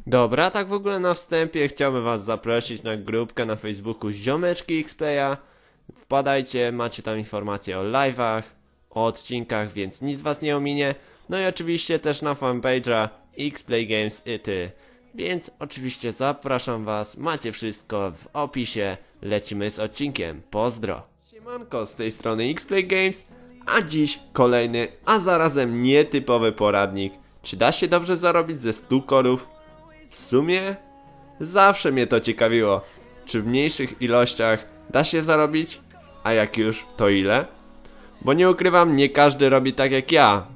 Dobra, tak w ogóle na wstępie chciałbym was zaprosić na grupkę na Facebooku Ziomeczki Xplaya. Wpadajcie, macie tam informacje o live'ach, o odcinkach, więc nic was nie ominie. No i oczywiście też na fanpage'a Xplay Games i ty. Więc oczywiście zapraszam was, macie wszystko w opisie, lecimy z odcinkiem, pozdro. Siemanko, z tej strony Xplay Games, a dziś kolejny, a zarazem nietypowy poradnik. Czy da się dobrze zarobić ze 100 korów? W sumie zawsze mnie to ciekawiło, czy w mniejszych ilościach da się zarobić, a jak już, to ile? Bo nie ukrywam, nie każdy robi tak jak ja,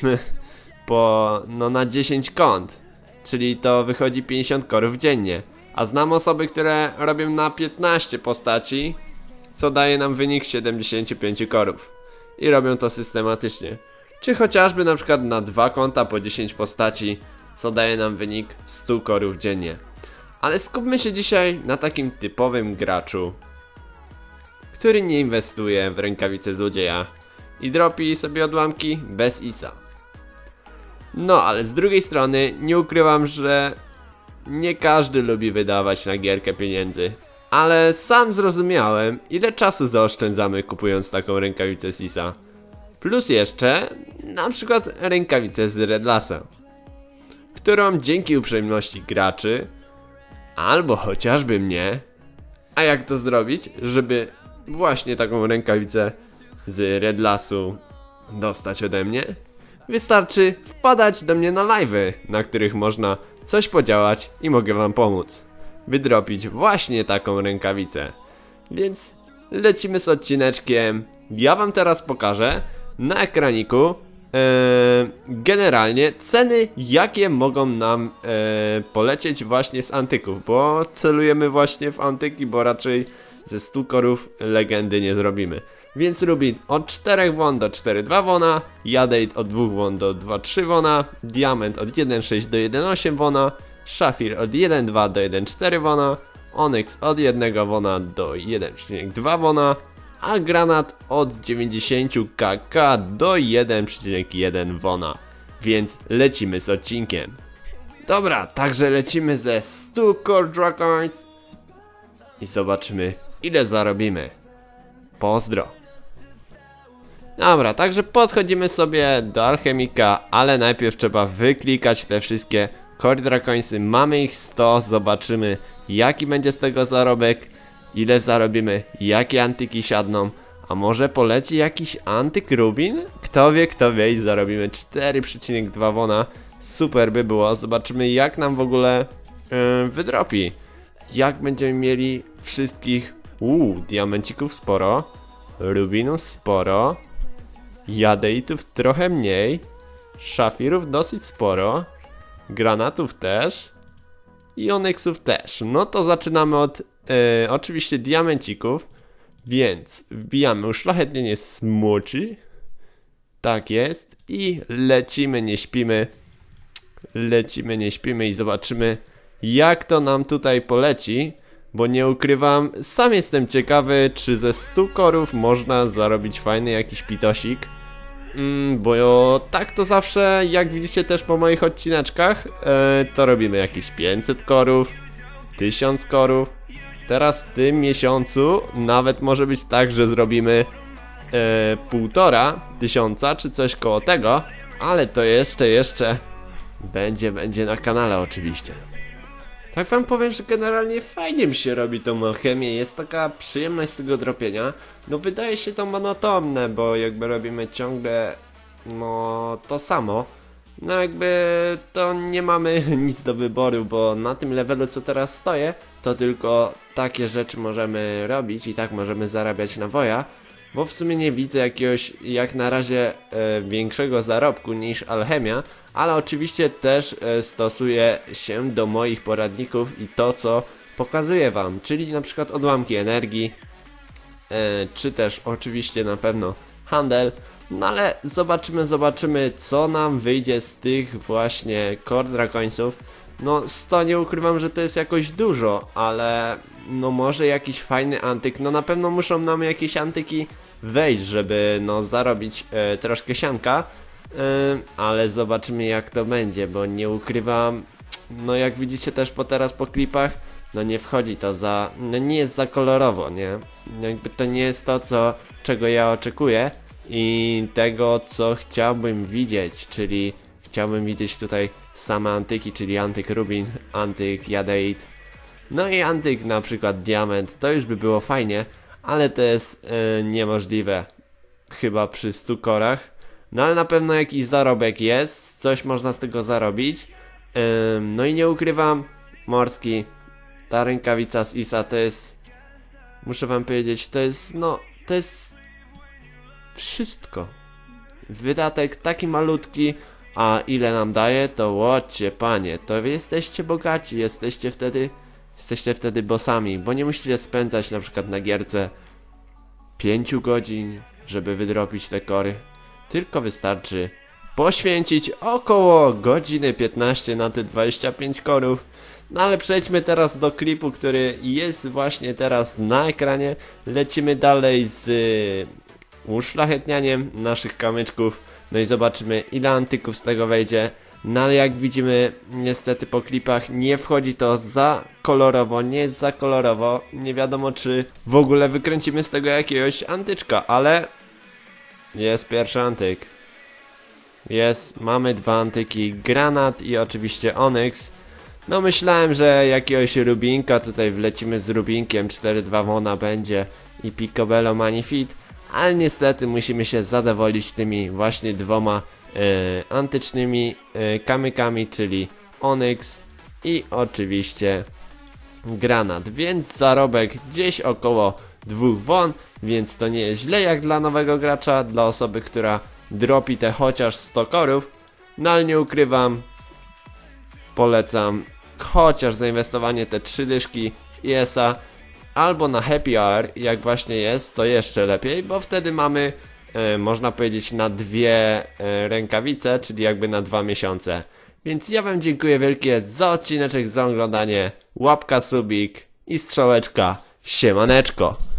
na 10 kont, czyli to wychodzi 50 korów dziennie, a znam osoby, które robią na 15 postaci, co daje nam wynik 75 korów i robią to systematycznie, czy chociażby na przykład na 2 konta po 10 postaci, co daje nam wynik 100 korów dziennie. Ale skupmy się dzisiaj na takim typowym graczu, który nie inwestuje w rękawice złodzieja i dropi sobie odłamki bez ISA. No ale z drugiej strony nie ukrywam, że nie każdy lubi wydawać na gierkę pieniędzy. Ale sam zrozumiałem, ile czasu zaoszczędzamy kupując taką rękawicę z ISA. Plus jeszcze na przykład rękawicę z Redlasa, którą dzięki uprzejmości graczy, albo chociażby mnie, a jak to zrobić, żeby właśnie taką rękawicę z Redlasu dostać ode mnie? Wystarczy wpadać do mnie na live'y, na których można coś podziałać i mogę wam pomóc wydropić właśnie taką rękawicę. Więc lecimy z odcineczkiem. Ja wam teraz pokażę na ekraniku generalnie ceny, jakie mogą nam polecieć właśnie z antyków, bo celujemy właśnie w antyki, bo raczej ze 100 korów legendy nie zrobimy. Więc Rubin od 4 won do 4,2 wona, Jadeit od 2 won do 2,3 wona, Diament od 1,6 do 1,8 wona, Szafir od 1,2 do 1,4 wona, Onyx od 1 wona do 1,2 wona, a Granat od 90 kk do 1,1 wona. Więc lecimy z odcinkiem. Dobra, także lecimy ze 100 Core Dragons i zobaczymy, ile zarobimy. Pozdro. Dobra, także podchodzimy sobie do alchemika, ale najpierw trzeba wyklikać te wszystkie Core Dragonsy. Mamy ich 100, zobaczymy jaki będzie z tego zarobek, ile zarobimy, jakie antyki siadną, a może poleci jakiś antyk Rubin? Kto wie i zarobimy 4,2 wona. Super by było, zobaczymy jak nam w ogóle wydropi. Jak będziemy mieli wszystkich, diamencików sporo, Rubinów sporo, Jadeitów trochę mniej, Szafirów dosyć sporo, Granatów też i Onyxów też. No to zaczynamy od oczywiście diamencików, więc wbijamy uszlachetnienie smoczy. Tak jest i lecimy, nie śpimy i zobaczymy jak to nam tutaj poleci, bo nie ukrywam, sam jestem ciekawy, czy ze 100 korów można zarobić fajny jakiś pitosik. Bo tak to zawsze, jak widzicie też po moich odcineczkach, to robimy jakieś 500 korów, 1000 korów. Teraz w tym miesiącu nawet może być tak, że zrobimy 1500 czy coś koło tego, ale to jeszcze będzie na kanale oczywiście. Tak wam powiem, że generalnie fajnie mi się robi tą alchemię, jest taka przyjemność z tego dropienia. No wydaje się to monotonne, bo jakby robimy ciągle to samo. No jakby to nie mamy nic do wyboru, bo na tym levelu co teraz stoję, to tylko takie rzeczy możemy robić i tak możemy zarabiać na woja. Bo w sumie nie widzę jakiegoś jak na razie większego zarobku niż alchemia, ale oczywiście też stosuję się do moich poradników i to co pokazuję wam, czyli na przykład odłamki energii, czy też oczywiście na pewno handel. No ale zobaczymy co nam wyjdzie z tych właśnie Core Dragońców. No 100 nie ukrywam, że to jest jakoś dużo, ale no może jakiś fajny antyk, no na pewno muszą nam jakieś antyki wejść, żeby zarobić troszkę sianka, ale zobaczymy jak to będzie, bo nie ukrywam, no jak widzicie też teraz po klipach, no nie wchodzi to no nie jest za kolorowo, nie? Jakby to nie jest to, czego ja oczekuję i tego, co chciałbym widzieć, czyli chciałbym widzieć tutaj same antyki, czyli antyk Rubin, antyk Jadeit, no i antyk na przykład Diament, to już by było fajnie, ale to jest niemożliwe, chyba przy 100 korach, no ale na pewno jakiś zarobek jest, coś można z tego zarobić, no i nie ukrywam, Morski, ta rękawica z Isa to jest, muszę wam powiedzieć, to jest, no, to jest wszystko. Wydatek taki malutki, a ile nam daje, to łocie panie, to wy jesteście bogaci, jesteście wtedy bossami, bo nie musicie spędzać na przykład na gierce 5 godzin, żeby wydropić te kory, tylko wystarczy poświęcić około godziny 15 na te 25 korów. No ale przejdźmy teraz do klipu, który jest właśnie teraz na ekranie. Lecimy dalej z uszlachetnianiem naszych kamyczków. No i zobaczymy, ile antyków z tego wejdzie. No ale jak widzimy, niestety po klipach nie wchodzi to za kolorowo, nie jest za kolorowo. Nie wiadomo, czy w ogóle wykręcimy z tego jakiegoś antyczka, ale jest pierwszy antyk. Jest, mamy 2 antyki, Granat i oczywiście Onyx. No myślałem, że jakiegoś Rubinka, tutaj wlecimy z Rubinkiem, 4-2 Wona będzie i Picobello Magnifique, ale niestety musimy się zadowolić tymi właśnie 2 antycznymi kamykami, czyli Onyx i oczywiście Granat, więc zarobek gdzieś około 2 won, więc to nie jest źle jak dla nowego gracza, dla osoby, która dropi te chociaż 100 korów, no ale nie ukrywam, polecam chociaż zainwestowanie te 3 dyszki w ES-a albo na Happy Hour, jak właśnie jest, to jeszcze lepiej, bo wtedy mamy, można powiedzieć, na 2 rękawice, czyli jakby na 2 miesiące. Więc ja wam dziękuję wielkie za odcineczek, za oglądanie, łapka, subik i strzałeczka, siemaneczko!